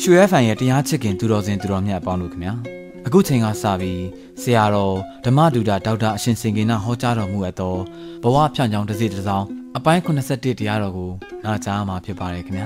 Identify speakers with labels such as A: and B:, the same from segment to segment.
A: ရွှေfan ရဲ့တရားချစ်ခင်သူတော်စင်သူတော်မြတ်အပေါင်းတို့ခင်ဗျာအခုချိန်ကစပြီးဆရာတော်ဓမ္မဒုဒဒေါက်တာအရှင်စင်ကေနဟောကြားတော်မူအပ်သောဘဝဖြန့်ကြောင်းတစ်စီတစ်စောင်းအပိုင်း81တရားတော်ကိုနားကြားမှာဖြစ်ပါတယ်ခင်ဗျာ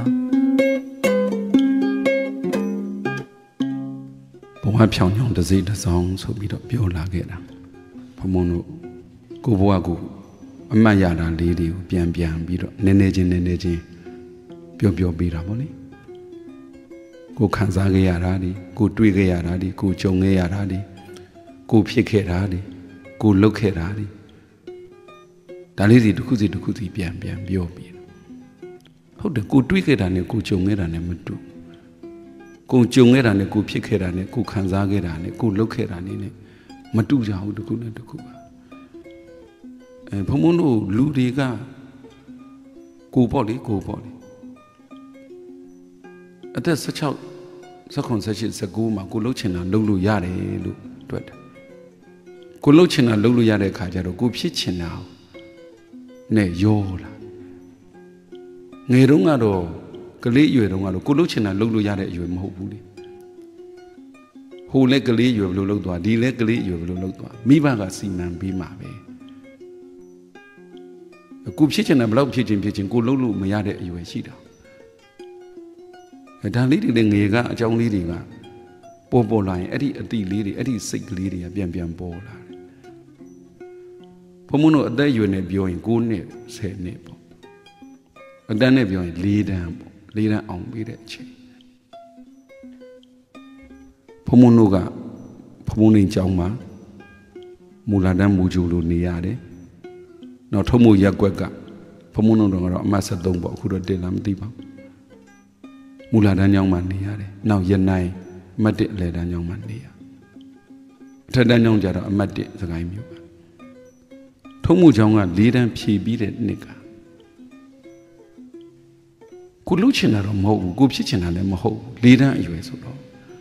B: ဘဝဖြောင်းကြောင်းတစ်စီတစ်စောင်းဆိုပြီးတော့ပြောလာခဲ့တာဘုံဘုံတို့ကိုဘဝကိုအမှတ်ရတာလေးတွေကိုပြန်ပြီးတော့နည်းနည်းချင်းပြောပေးတာပေါ့လေကိုခံစားခဲ့ရတာဒီကိုတွေ့ခဲ့ရတာဒီကိုကြုံခဲ့ရတာဒီကိုဖြစ်ခဲ့တာဒီကိုလှုပ်ခဲ့တာဒီဒါလေးစီတစ်ခုစီပြန်ပြောပြီးဟုတ်တယ်ကိုတွေ့ခဲ့တာနဲ့ကိုကြုံခဲ့တာနဲ့မတူကိုကြုံခဲ့တာနဲ့ကိုဖြစ်ခဲ့တာနဲ့ကိုခံစားခဲ့တာနဲ့ကိုလှုပ်ခဲ့တာနဲ့မတူကြဘူးတစ်ခုနဲ့တစ်ခုပါဘုံဘုံတို့လူတွေကကိုပေါ့လေအသက်16 18 19မှာကိုလှုပ်ချင်တာလှုပ်လို့ရတယ်လို့တွက်တယ်ကိုလှုပ်ချင်တာလှုပ်လို့ရတဲ့အခါကျတော့ကိုဖြစ်ချင်တာနဲ့ရောလာငယ်တုန်းကတော့ကလေးအရွယ်တုန်းကတော့ကိုလှုပ်ချင်တာလှုပ်လို့ရတဲ့အရွယ်မဟုတ်ဘူးလေဟိုလည်းကလေးအရွယ်ဘယ်လိုလှုပ်သွားဒီလည်းကလေးအရွယ်ဘယ်လိုလှုပ်သွားမိဘကစီမံပေးမှာပဲကိုဖြစ်ချင်တယ်ဘယ်လောက်ဖြစ်ချင်ကိုလှုပ်လို့မရတဲ့အရွယ်ရှိတာဒါလေးတွေလည်းငယ်ကအကြောင်းလေးတွေကပေါ်လာရင်အဲ့ဒီအတိလေးတွေအဲ့ဒီစိတ်ကလေးတွေကပြန်ပေါ်လာတယ်ဘုံမတို့အသက်အရွယ်နဲ့ပြောရင်9နှစ်10နှစ်ပေါ့အတန်းနဲ့ပြောရင်4တန်းပေါ့4တန်းအောင်ပြီးတဲ့အချိန်ဘုံမတို့ကဘုံနေကြောင်းမှာမူလာတန်းမူဂျူလိုနေရတယ်နောက်ထုံးမို့ရက်ကွက်ကဘုံမတို့တော့အမှတ်73ပေါ့အခုတော့တင်လာမသိပါဘူးမူလာတန်းကျောင်းမှာနေရတယ်နောက်ရနိုင်အမှတ်1အလယ်တန်းကျောင်းမှာနေရအထက်တန်းကျောင်းကျတော့အမှတ်1စကိုင်းမြို့ပါထုံးမှုကျောင်းက4တန်းဖြည့်ပြီးတဲ့နှစ်ကကိုလှုပ်ချင်တာတော့မဟုတ်ဘူးကိုဖြစ်ချင်တာလည်းမဟုတ်ဘူး4တန်းအရွယ်ဆိုတော့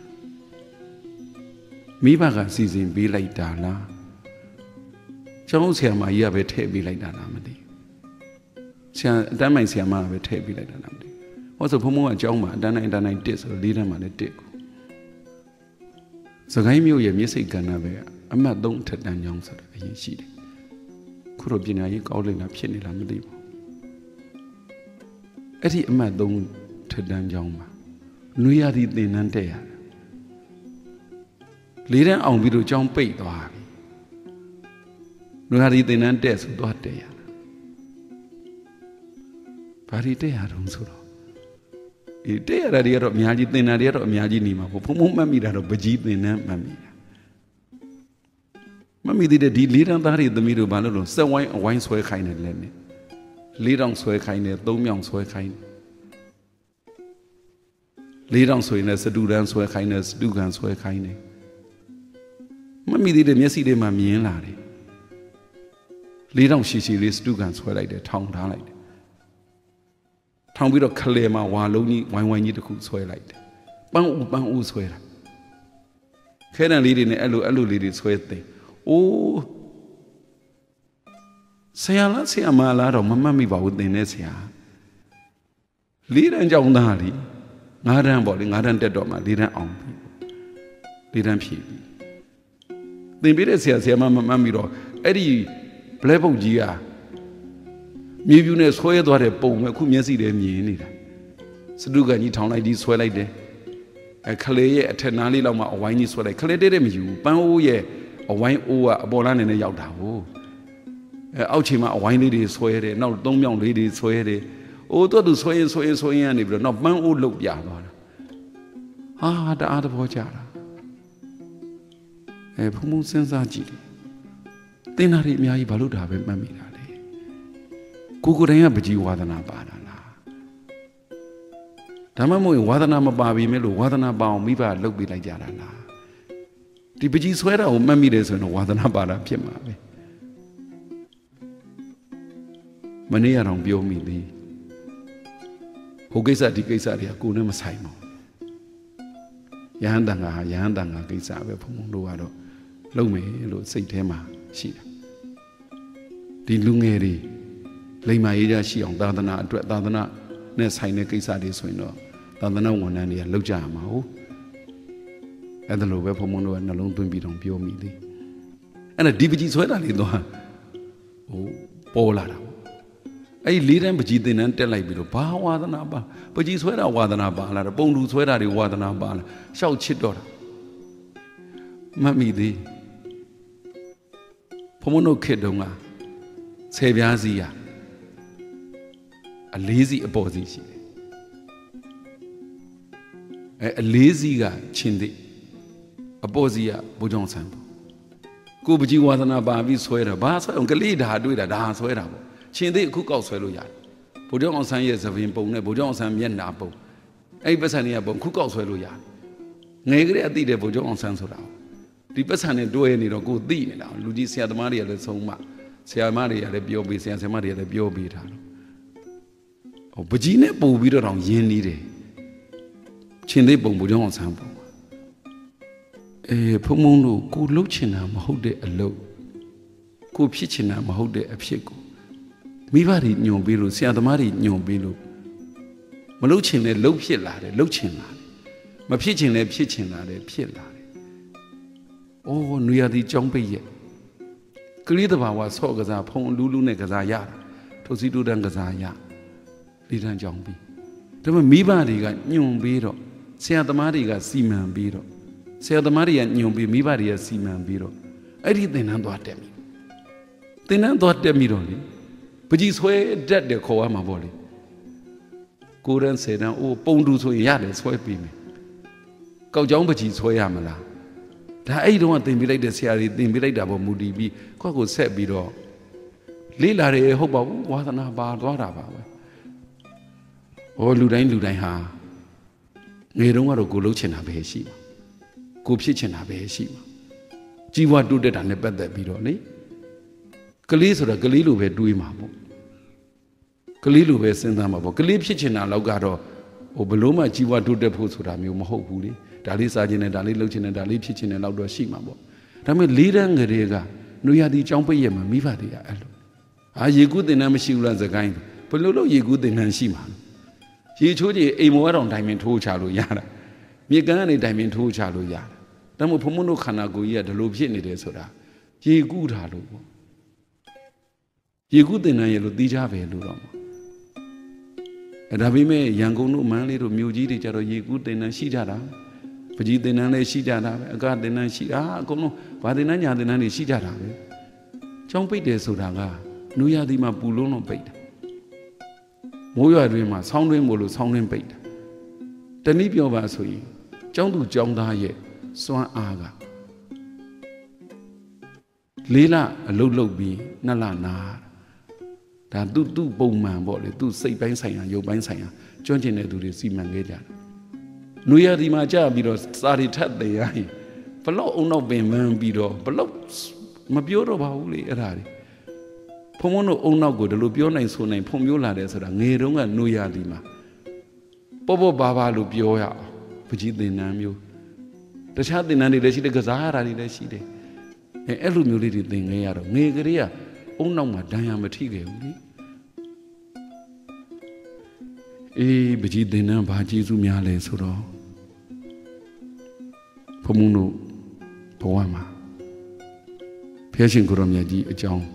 B: မိဘကစီစဉ်ပေးလိုက်တာလားကျောင်းဆရာမကြီးကပဲထည့်ပေးလိုက်တာလားမသိဆရာအတန်းမိုင်ဆရာမကပဲထည့်ပေးလိုက်တာလားမသိဟောဆိုဘုံဘုံကအကြောင်းမှာအတန်းတိုင်း1ဆိုတော့4တန်းမှာလည်း1ကိုစကိုင်းမြို့ရဲ့မြစ်စိတ်ကဏ္ဍပဲအမှတ်3အထက်တန်းကျောင်းဆိုတော့အရင်ရှိတယ်ခုတော့ပညာရေးကောင်းလိမ့်လားဖြစ်နေလားမသိဘူးအဲ့ဒီအမှတ်3ထက်တန်းကျောင်းမှာနွေရသည်သင်တန်းတက်ရတယ်4တန်းအောင်ပြီးတော့ကျောင်းပိတ်သွားပြီနွေရသည်သင်တန်းတက်ဆိုသွားတက်ရဘာဒီတက်ရတော့ဆိုတော့တဲ့ရတာတွေကတော့အများကြီးသင်တာတွေကတော့အများကြီးနေမှာပေါ့ဘုံဘုံမှတ်မိတာတော့ပကြီးသင်တန်းမှတ်မိတာမှတ်မိတဲ့ဒီ4တန်းသားတွေသမီးတို့ဘာလို့လဲစက်ဝိုင်းအဝိုင်းဆွဲခိုင်းတယ်လဲနဲ့4တောင်ဆွဲခိုင်းတယ်3မြောင်ဆွဲခိုင်းတယ်4တောင်ဆွဲနေစတူတန်းဆွဲခိုင်းတယ်စတူကန်ဆွဲခိုင်းတယ်မှတ်မိတဲ့မျက်စိတွေမှာမြင်လာတယ်4တောင်ရှည်လေးစတူကန်ဆွဲလိုက်တယ်ထောင်ထားလိုက်တယ်ထောင်ပြီးတော့ခလဲမှာဝါလုံးကြီးဝိုင်းကြီးတစ်ခုဆွဲလိုက်တယ်ပန်းဦးဆွဲတာခဲတံလေးတွေနဲ့အဲ့လိုလေးတွေဆွဲသိအိုးဆရာလားဆရာမလားတော့မမှတ်မိပါဘူးသင်တဲ့ဆရာ4တန်းကျောင်းသားလी9တန်းပေါ့လေ9တန်းတက်တော့မှ4တန်းအောင်ပြီ4တန်းဖြည့်ပြီသင်ပေးတဲ့ဆရာမမှတ်မိတော့အဲ့ဒီဘလက်ပုတ်ကြီးကမြေပြူနဲ့ဆွဲသွားတဲ့ပုံပဲအခုမျက်စိထဲမြင်နေတာစတုကန်ကြီးထောင်လိုက်ဒီဆွဲလိုက်တယ်ခလေရဲ့အထက်နားလေးလောက်မှအဝိုင်းကြီးဆွဲလိုက်ခလေတဲ့မယူပန်းအိုးရဲ့အဝိုင်းအိုးကအပေါ်လားနေနဲ့ရောက်တာဟုတ်အောက်ချိန်မှာအဝိုင်းလေးတွေဆွဲတယ်နောက်3မြောင်လေးတွေဆွဲတယ်အိုးတော့သူဆွဲရင်ကနေပြီးတော့နောက်ပန်းအိုးလုတ်ပြသွားတာဟာတအားသဘောကျတာဘုံဘုံစဉ်းစားကြည့်တယ်သင်္နာတွေအများကြီးဘာလို့ဒါပဲမှတ်မိတာကိုယ်တိုင်ကပကြီးဝါဒနာပါတာလားဒါမှမဟုတ်ဝါဒနာမပါပြီမဲ့လို့ဝါဒနာပါအောင်မိဘလှုပ်ပေးလိုက်ကြတာလားဒီပကြီးဆွဲတာကိုမှတ်မိတယ်ဆိုရင်ဝါဒနာပါတာဖြစ်မှာပဲမနေ့ကတော့ပြောမိသေးဟိုကိစ္စဒီကိစ္စတွေကကိုယ်နဲ့မဆိုင်ပါဘူးယဟန်တန်ဃာကိစ္စပဲဘုံဘုံတို့ကတော့လုံမယ်လို့စိတ်ထဲမှာရှိတာဒီလူငယ်တွေလိမ္မာရေးကြရှိအောင်သာသနာအတွက်သာသနာနဲ့ဆိုင်တဲ့ကိစ္စတွေဆိုရင်တော့ Tadana one and the Lojama. At the lower Pomono and alone to be on pure meaty. And a DVD sweater, oh, Pola. I lead them, but you didn't tell like below power than a bar, but you swear out than a bar, a bone to swear out water than a bar, shout shit daughter. Mammy, the Pomono Kedonga, Saviazia, a lazy opposition. A lazy guy, Chindi, a bozia, Bojon Sample. Kubuji was an abavi sweater, Bass, Uncle Lida, do it a dance sweater. Chindi cook out swallow yard. Bojon San years of impone, Bojon San Yendapo. A Besania bon cook out swallow yard. Negre at the Bojon Sansora. The Besania do any good deed now. Lucia the Maria the Soma. Sia Maria the Biobi, Sia Maria the Biobi. Oh, Bajine Bo beat around Yenny. Chinde Bombojon sample. Pomono, good luchina, mahode a low. Good pitchina, mahode a pico. Mivari nyo bilu, Siadamari nyo bilu. Maluchin a low pielade, luchin lade. Ma pitching a pitching lade, pielade. Oh, Nuya di jumpy yet. Glidaba was Hogaza, Pon Lulu Negazaya, Tosidu Dangazaya. Lidan jumpy. There were Mibari got nyo biro. Siadamari got seaman biro. Siadamari and Nyombi Mibari seaman biro. I did then and what demi. Then I thought demiroli. But he's way dead the Koama body. Couldn't say now, oh, Pondu so yard, swipe me. Go John, but he's way amala. I don't want to be like the Sierra, then be like double moody be, Coco said biro. Lila, I hope what an about what about. Oh, Ludain ha. We don't want to go look in a beshi. Go pitch in a beshi. Jiwa do that and the bed that be only. Kalis or a Galilu were doing mabo. Kalilu were sent them about Kalip Chichin and Logaro, or Beloma Jiwa do the post with a mu mahoguli, Dali Sajin and Dali Luchin and Dali Chichin and Laudo Shimabo. Tame leader and Rega, Nuya di Jumper Yema, Mivadia. Are ye good in Amashula the kind? Polo ye good in Anshima. He told you a more on diamond to Chalu Yara. Megani diamond to Chalu Yara. Damo Pomono Kanago ya the Lobjini de Soda. Ye good halu. Ye good in a yellow dijave ludom. And Abime Yangono Mali to Muji Jaro ye good in a Shijara. Paji the Nane Shijara, a god the Nan Shia, Gono, Badinanya the Nani Shijara. Chompe de Sodaga, Nuya di Mapulono paid. Moya Rima, sounding will sounding bait. The Nibio Vasui, Jondu Jonda ye, Swan Aga. Lila, a low be, Nala na. That do bowman body, do say Bansaya, your Bansaya, Johnson to the Seaman Gaja. Nuya di Maja Bido started at the eye. Follow no man Bido, but looks Mabioro Bauli Erari. Pomono ona go the Lubiona is so named Pomula as a Nerunga Nuya Lima. Bobo Baba Lubioya, Puji de Namio. The child in any day, the Gazara, the Shide. And Elumulated thing, Negaria, Ona Diamatige. Eh, Puji de Namba, Jesu Miale Suro. Pomono Poama. Piercing Goromiaji, a John.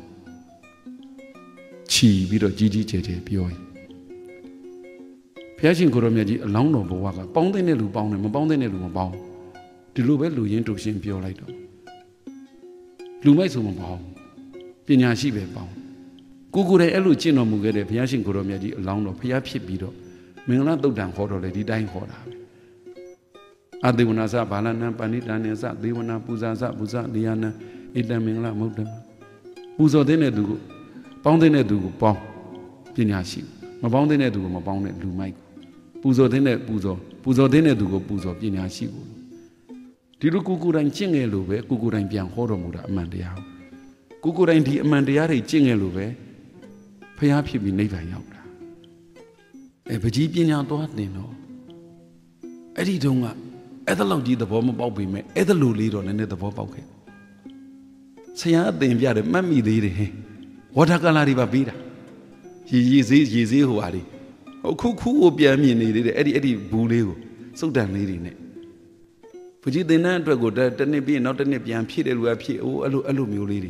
B: Chi be the Gigi Poi. Piercing Goromiaji along over Waka, bounding a lu bound and bounding a lu bound. The Lubel into Shin Pio Light. Lumaisum bound. Pinyashi be bound. Gugure Elucino Mugere, Piercing Goromiaji along of Piapi Bido. Mingla do down for lady dying for her. Adewanaza, Balana, Panitanaza, Devana, Puzaza, Buza, Diana, Ida Mingla Mudam. Puzo dene do. Bounding a do, bomb, Pinashi. My bounding a do, my bounded do Mike. Puzo dene Puzo dene do go Puzo, Pinashi. Tilu Kukuran Chingelube, Kukuran Pian Horomuda, Mandia. Kukuran di Mandiari Chingelube, Payapi be never yauda. A Pajipina Doatino. Eddie Dunga, Ethelodi the bomb about me, Ethelu lead on another pocket. Say out the India, Mammy, the What a galari babida. He is who are. ခုပြန်မြင်နေသေးတယ်အဲ့ဒီဘူးလေးကိုစုတ်တန်လေးတွေနဲ့ဘုကြီးသင်္นานအတွက်ကိုတစ်နှစ်ပြီးနောက်တစ်နှစ်ပြန်ဖြည့်တယ်လူကဖြည့်အဲ့လိုမျိုးလေးတွေ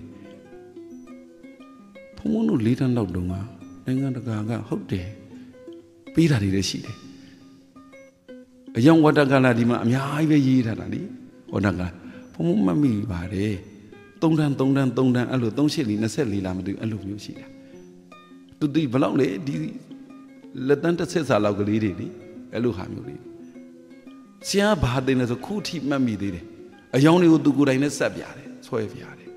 B: ဘုံဘုံတို့၄တန်းလောက်တုန်းကနိုင်ငံတကာကဟုတ်တယ်ပေးတာတွေလည်းရှိတယ်အယောင်ဝတ္တကလာဒီမှာအများကြီးပဲရေးထားတာလေဝတ္တကဘုံဘုံမမိပါတယ်3တန်းအဲ့လို38လီ24လားမသိဘူးအဲ့လိုမျိုးရှိတာသူဒီဘလောက်လေဒီလက်တန်းတစ်ဆက်စာလောက်ကလေးတွေလေအဲ့လိုဟာမျိုးလေးဆရာဘာတင်လဲဆိုခုထိမှတ်မိသေးတယ်အယောင်တွေကိုသူကိုယ်တိုင်နဲ့ဆက်ပြတယ်ဆွဲပြတယ်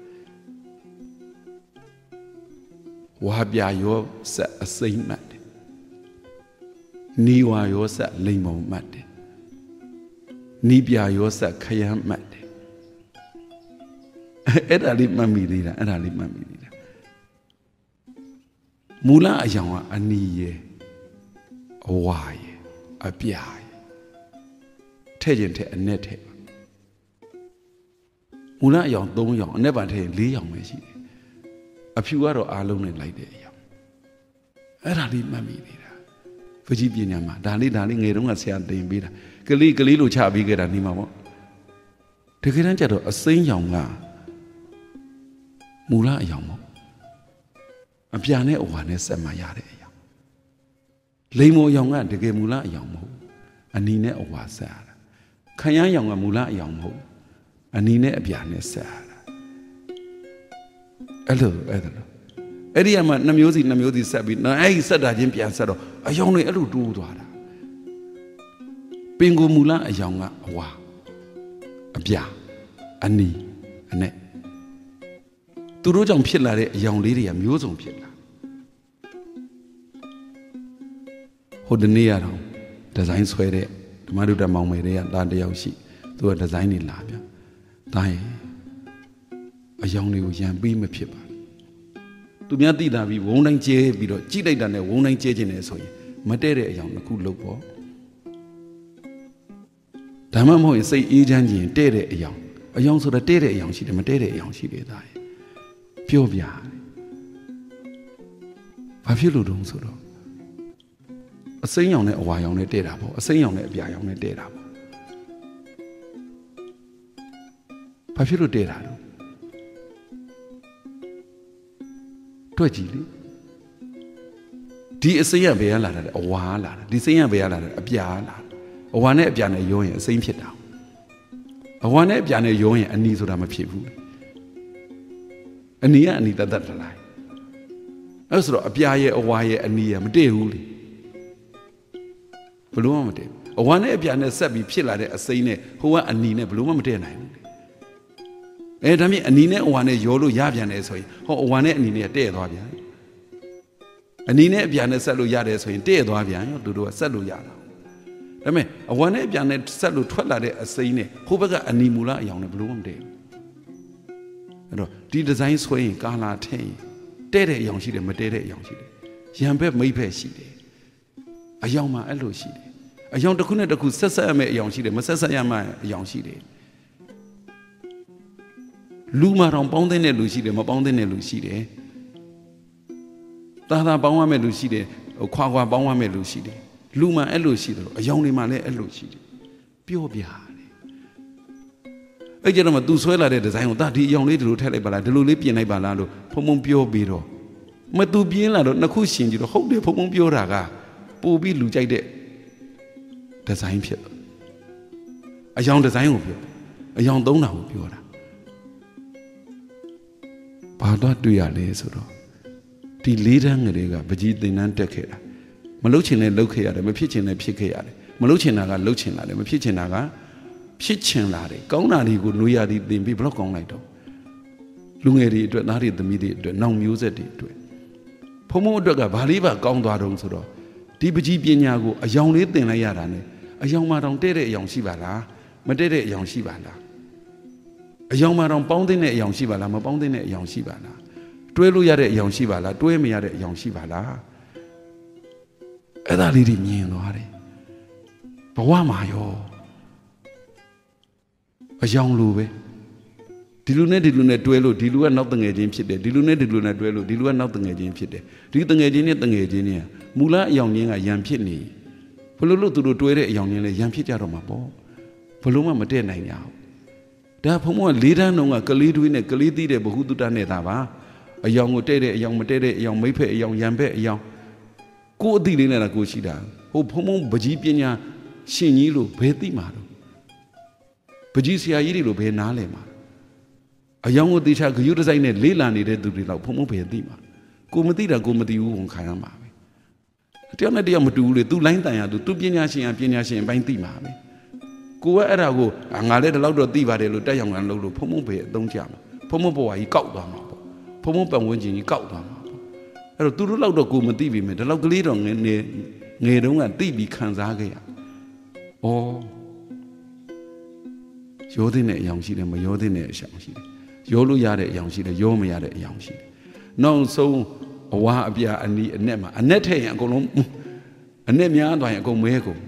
B: ဝါပြရောဆက်အစိမ့်မှတ်တယ်နီဝါရောဆက်လိမ်မုံမှတ်တယ်နီးပြရောဆက်ခရမ်းမှတ်တယ်အဲ့ဒါလေးမှတ်မိသေးတာမူလအယောင်ကအနီရဲ့အဝါရဲ့အပြာရဲ့ထဲ့ခြင်းထဲ့အနက်ထဲ့မူလအယောင်3ယောင်အနက်ပါထဲ့4ယောင်ပဲရှိတယ်အဖြူကတော့အားလုံးနဲ့လိုက်တဲ့အယောင်အဲ့ဒါလေးမှတ်မိသေးတာဘုကြီးပညာမှာဒါလေးငယ်တုန်းကဆရာသင်ပေးတာကလေးလိုချပေးခဲ့တာနေမှာပေါ့တကယ်တမ်းကျတော့အစိမ်းရောင်ကမူလအယောင်ပေါ့အပြာနဲ့အဝါနဲ့ဆက်မှရတဲ့အယောင်လိမ်မော်အယောင်ကတကယ်မူလအယောင်မဟုတ်အနီနဲ့အဝါဆက်ရတာခရမ်းရောင်ကမူလအယောင်မဟုတ်အနီနဲ့အပြာနဲ့ဆက်ရတာအဲ့လိုအဲ့ဒီမှာ2မျိုးစီဆက်ပြီးအဲ့ဒီဆက်တာချင်းပြန်ဆက်တော့အယောင်တွေအဲ့လိုတိုးသွားတာပင်ကိုမူလအယောင်ကအဝါအပြာအနီအနဲ့သူတို့ကြောင့်ဖြစ်လာတဲ့အယောင်လေးတွေကမျိုးစုံဖြစ်လာဟိုတနေ့ရတော့ဒီဇိုင်းဆွဲတဲ့ဓမ္မဒုတမောင်မယ်တွေကသားတယောက်ရှိသူကဒီဇိုင်းတွေလာပြဒါရင်အယောင်တွေကိုရံပြီးမဖြစ်ပါသူများသိတာပြီးဝုန်းတိုင်းကျဲပြီးတော့ကြိလိုက်တာနဲ့ဝုန်းတိုင်းကျဲခြင်းနဲ့ဆိုရင်မတည့်တဲ့အယောင်တစ်ခုလုပ်ပေါ့ဒါမှမဟုတ်ရင်စိတ်အေးချမ်းခြင်းတည့်တဲ့အယောင်ဆိုတာတည့်တဲ့အယောင်ရှိတယ်မတည့်တဲ့အယောင်ရှိတယ်ဒါရင်ပြောပြတယ်ဘာဖြစ်လို့တုံးဆိုတော့အစိမ်းရောင်နဲ့အဝါရောင်နဲ့တည့်တာပေါ့အစိမ်းရောင်နဲ့အပြာရောင်နဲ့တည့်တာပေါ့ဘာဖြစ်လို့တည့်တာလဲတွေ့ကြည့်လေဒီအစိမ်းရဘယ်ကလာတာလဲအဝါလာတာဒီစိမ်းရဘယ်ကလာတာအပြာလာအဝါနဲ့အပြာနဲ့ရောရင်အစိမ်းဖြစ်တာအဝါနဲ့အပြာနဲ့ရောရင်အနီဆိုတာမဖြစ်ဘူးအနီကအနီတတ်တလိုက်အဲ့ဆိုတော့အပြာရဲ့အဝါရဲ့အနီရဲ့မတည့်ဘူးလေဘလို့မှမတည့်အဝါနဲ့အပြာနဲ့ဆက်ပြီးဖြစ်လာတဲ့အစိမ်းနဲ့ဟိုကအနီနဲ့ဘလို့မှမတည့်နိုင်ဘူးလေဒါမြင်အနီနဲ့အဝါနဲ့ရောလို့ရပြန်တယ်ဆိုရင်ဟောအဝါနဲ့အနီနဲ့တည့်သွားပြန်အနီနဲ့အပြာနဲ့ဆက်လို့ရတယ်ဆိုရင်တည့်သွားပြန်ရောသူတို့ကဆက်လို့ရတာဒါပေမဲ့အဝါနဲ့အပြာနဲ့ဆက်လို့ထွက်လာတဲ့အစိမ်းနဲ့ဟိုဘက်ကအနီမူလအယောင်နဲ့ဘလို့မှမတည့်အဲ့တော့ဒီဒီဇိုင်းဆွဲရင်ကာလာထည့်ရင်တဲ့တဲ့အယောင်ရှိတယ်မတဲ့တဲ့အယောင်ရှိတယ်ရံဘက်မိတ်ဘက်ရှိတယ်အယောင်မှာအဲ့လိုရှိတယ်အယောင်တစ်ခုနဲ့တစ်ခုဆက်ဆက်ရမယ့်အယောင်ရှိတယ်မဆက်ဆက်ရမယ့်အယောင်ရှိတယ်လူမှာတော့ပေါင်းတဲ့လူရှိတယ်မပေါင်းတဲ့လူရှိတယ်သာသာပေါင်းရမယ့်လူရှိတယ်ခွာပေါင်းရမယ့်လူရှိတယ်လူမှာအဲ့လိုရှိတယ်အယောင်တွေမှာလည်းအဲ့လိုရှိတယ်ပြောပြအဲ့ကြတော့မှသူဆွဲလာတဲ့ဒီဇိုင်းကိုဒါဒီအယောင်လေးဒီလိုထည့်လိုက်ပါလားဒီလိုလေးပြင်လိုက်ပါလားလို့ဖုံဖုံပြောပြီးတော့မသူပြင်းလာတော့နှစ်ခုရှင်ကြည့်တော့ဟုတ်တယ်ဖုံဖုံပြောတာကပို့ပြီးလူကြိုက်တဲ့ဒီဇိုင်းဖြစ်အယောင်ဒီဇိုင်းကိုပြောအယောင်သုံးတာကိုပြောတာဘာတော့တွေ့ရလဲဆိုတော့ဒီ၄တန်းကလေးကပကြီးသင်္นานတက်ခဲ့တာမလုတ်ချင်လည်းလုတ်ခဲ့ရတယ်မဖြစ်ချင်လည်းဖြစ်ခဲ့ရတယ်မလုတ်ချင်တာကလုတ်ချင်လာတယ်မဖြစ်ချင်တာကဖြစ်ချင်လာတယ်ကောင်းတာတွေကိုနွေရာသီသင်ပြီးဘလောက်ကောင်းလိုက်တော့လူငယ်တွေအတွက်သားတွေသမီးတွေအတွက်နောက်မျိုးဆက်တွေအတွက်ဖုံဖုံအတွက်ကဘာလေးပါကောင်းသွားတော့ဆိုတော့ဒီပကြီးပညာကိုအယောင်လေးသင်လိုက်ရတာ ਨੇ အယောင်မှတောင်တဲ့တဲ့အယောင်ရှိပါလားမတဲ့တဲ့အယောင်ရှိပါလားအယောင်မှတောင်ပေါင်းတဲ့အယောင်ရှိပါလားမပေါင်းတဲ့အယောင်ရှိပါလားတွဲလို့ရတဲ့အယောင်ရှိပါလားတွဲမရတဲ့အယောင်ရှိပါလားအဲ့ဒါလေးတွေမြင်သွားတယ်ဘဝမှာရောအယောင်လိုပဲဒီဒီလူနဲ့တွဲလို့ဒီလူကနောက်တငယ်ချင်းဖြစ်တယ်ဒီလူနဲ့တွဲလို့ဒီလူကနောက်တငယ်ချင်းဖြစ်တယ်ဒီတငယ်ချင်းနဲ့တငယ်ချင်းเนี่ยမူလအယောင်ချင်းကရံဖြစ်နေဘလို့လို့သူတို့တွဲတဲ့အယောင်ချင်းလဲရံဖြစ်ကြတော့မှာပေါ့ဘလို့မှမတည့်နိုင်ကြဘူးဒါဘုံဘုံက၄တန်းလုံးကကလေးတွေးနဲ့ကလေးသီးတဲ့ဘ ഹു တုတနဲ့တာပါအယောင်ကိုတဲ့တဲ့အယောင်မတဲ့တဲ့အယောင်မိဖက်အယောင်ရံဖက်အယောင်ကိုယ်အသိလေးနဲ့ကိုရှိတာဟိုဘုံဘုံပကြီးပညာရှင်ကြီးလို့ဘယ်သိမှာတော့ပကြီးဆရာကြီးတွေလို့ဘယ်နားလဲမှာအယောင်ကိုတေချာဂယုတစိုက်နဲ့လေးလာနေတဲ့သူတွေတော့ဘုံဘုံဘယ်သိမှာကိုမသိတာကိုမသိဘူးဝန်ခံရမှာပဲတယောက်နဲ့တယောက်မတူဘူးလေသူလိုင်းတန်ရသူပညာရှင်အပိုင်းသိမှာပဲကိုကအဲ့ဒါကိုငါလည်းဒီလောက်တော့သိပါတယ်လို့တက်ရောင်ကန်လို့ဘုံဘုံဘယ်အသုံးချမှာဘုံဘုံဘဝကြီးကောက်သွားမှာပေါ့ဘုံဘုံပတ်ဝန်းကျင်ကြီးကောက်သွားမှာပေါ့အဲ့တော့သူတို့လောက်တော့ကိုမသိပြီမယ်ဒီလောက်ကလေးတော့ငယ်တုန်းကသိပြီးခံစားခဲ့ရဩရောတဲ့အယောင်ရှိတယ်မရောတဲ့အယောင်ရှိတယ်ရောလို့ရတဲ့အယောင်ရှိတယ်ရောမရတဲ့အယောင်ရှိတယ်နောက်ဆုံးအဝါအပြာအနီးအနက်မှာအနက်ထည့်ရင်အကုန်လုံးအနက်များသွားရင်အကုန်မဲကုန်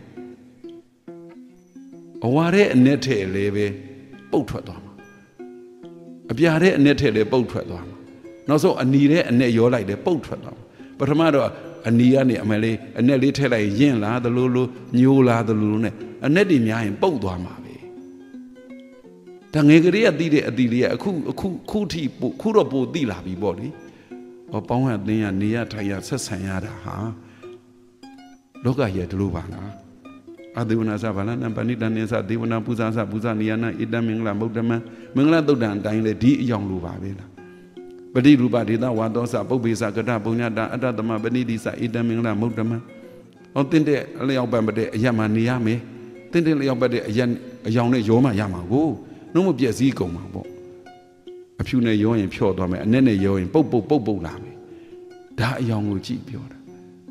B: အဝါတဲ့အနက်ထည့်လည်းပဲပုတ်ထွက်သွားမှာအပြာတဲ့အနက်ထည့်လည်းပုတ်ထွက်သွားမှာနောက်ဆုံးအနီတဲ့အနက်ရောလိုက်တယ်ပုတ်ထွက်သွားမှာပထမတော့အနီကနေအမလေးအနက်လေးထည့်လိုက်ရင်လာသလိုလိုညိုလာသလိုလိုနဲ့အနက်တွေများရင်ပုတ်သွားမှာပဲဒါငယ်ကလေးကသိတဲ့အတီလေးကအခုထိခုတော့ပိုသိလာပြီပေါ့လေဟောပေါင်းရသင်းရနေရထိုင်ရဆက်ဆံရတာဟာလောကကြီးကဒီလိုပါလားအဒေဝနာသဘာလနံပဏိတန်နေသဒေဝနာပူဇာသပူဇာနေယနာဣတမင်္ဂလာမௌဒ္ဓမံမင်္ဂလာသုတ်တံအတိုင်းလေဒီအယောင်လိုပါပဲလားပฏิရူပဒေသဝါသောသပုပ္ပေသကတပုံညတာအတ္တသမပဏိတိသဣတမင်္ဂလာမௌဒ္ဓမံဟောတင်းတဲ့အလျောက်ပတ်တဲ့အရမနေရမယ်တင်းတဲ့လျောက်ပတ်တဲ့အယောင်နဲ့ရောမှရမှာကိုနှုံးမပြည့်စည်းကုန်မှာပေါ့အဖြူနဲ့ရောရင်ဖြော့သွားမယ်အနက်နဲ့ရောရင်ပုတ်လာမယ်ဒါအယောင်ကိုကြည့်ပြောတာ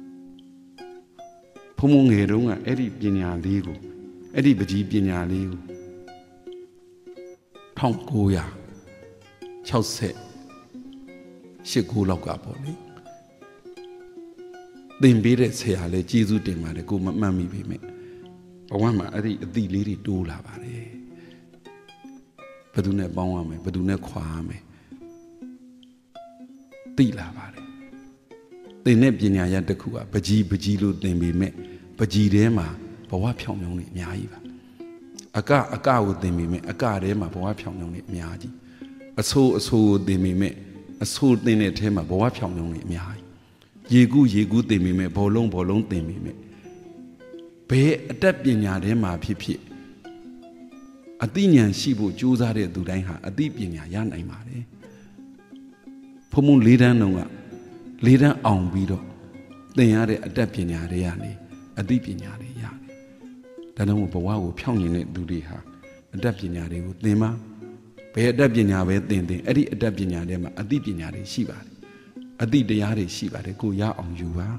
B: ဖုံငယ်တုန်းကအဲ့ဒီပညာလေးကိုအဲ့ဒီပကြီးပညာလေးကို1968လောက်ကပေါ့လေသင်ပေးတဲ့ဆရာလေးကျေးဇူးတင်ပါတယ်ကိုမမှတ်မိပေမဲ့ဘဝမှာအဲ့ဒီအတိလေးတွေတိုးလာပါတယ်ဘယ်သူနဲ့ပေါင်းရမယ်ဘယ်သူနဲ့ခွာရမယ်သိလာပါတယ်သင်တဲ့ပညာရတစ်ခုကပကြီးလို့သင်ပေမဲ့ပကြီးထဲမှာဘဝဖြောင်းဖြောင်းနေအများကြီးပါအကကိုသင်ပေမဲ့အကထဲမှာဘဝဖြောင်းဖြောင်းနေအများကြီးအဆိုးကိုသင်ပေမဲ့အဆိုးသင်တဲ့ထဲမှာဘဝဖြောင်းဖြောင်းနေအများကြီးရေကူးသင်ပေမဲ့ဘောလုံးသင်ပေမဲ့ဘယ်အတတ်ပညာထဲမှာဖြစ်အသိဉာဏ်ရှိဖို့ကြိုးစားတဲ့သူတိုင်းဟာအသိပညာရနိုင်ပါတယ်ဖုံ၄တန်းလုံးက၄တန်းအောင်ပြီးတော့သင်ရတဲ့အတတ်ပညာတွေကနေအသိပညာတွေရတယ်ဒါကြောင့်ဘဝကိုဖြောင့်နေတဲ့သူတွေဟာအတတ်ပညာတွေကိုသင်ပါဘယ်အတတ်ပညာပဲသင်အဲ့ဒီအတတ်ပညာတွေမှာအသိပညာတွေရှိပါတယ်အသိတရားတွေရှိပါတယ်ကိုရအောင်ယူပါ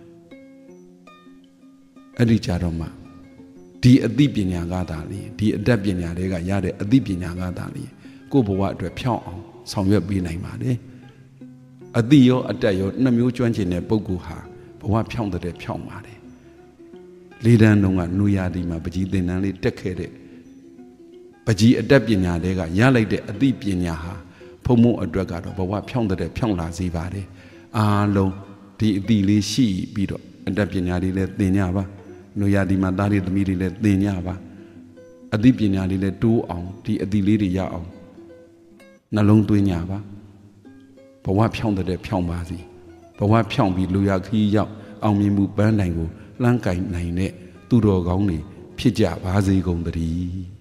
B: အဲ့ဒီကြတော့မှဒီအသိပညာကသာလေဒီအတတ်ပညာတွေကရတဲ့အသိပညာကသာလေကိုယ့်ဘဝအတွက်ဖြောင့်အောင်ဆောင်ရွက်ပေးနိုင်ပါတယ်အသိရောအတတ်ရောနှစ်မျိုးကျွမ်းကျင်တဲ့ပုဂ္ဂိုလ်ဟာဘဝဖြောင့်တဲ့ဖြောင့်ပါတယ်လေးတန်းလုံးကနူရာဒီမှာပကြီးသင်တန်းလေးတက်ခဲ့တဲ့ပကြီးအတတ်ပညာတွေကရလိုက်တဲ့အသိပညာဟာဖုံအတွက်ကတော့ဘဝဖြောင့်တဲ့ဖြောင့်လာစေပါတယ်အားလုံးဒီအသိလေးရှိပြီးတော့အတတ်ပညာတွေလည်းသင်ကြပါနူရာဒီမှာသားလေးသမီးတွေလည်းသင်ကြပါအသိပညာတွေလည်းတိုးအောင်ဒီအသိလေးတွေရအောင်နှလုံးသွင်းကြပါဘဝဖြောင့်တဲ့ဖြောင့်ပါစီဘဝဖြောင့်ပြီးလူရခီးရောက်အောင်မြင်မှုပန်းတိုင်ကိုလှမ်းကင်နိုင်တဲ့သူတော်ကောင်းတွေဖြစ်ကြပါစေကုန်သတည်း